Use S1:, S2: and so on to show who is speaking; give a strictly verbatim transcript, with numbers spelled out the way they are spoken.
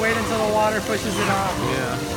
S1: wait until the water pushes it off.
S2: Yeah.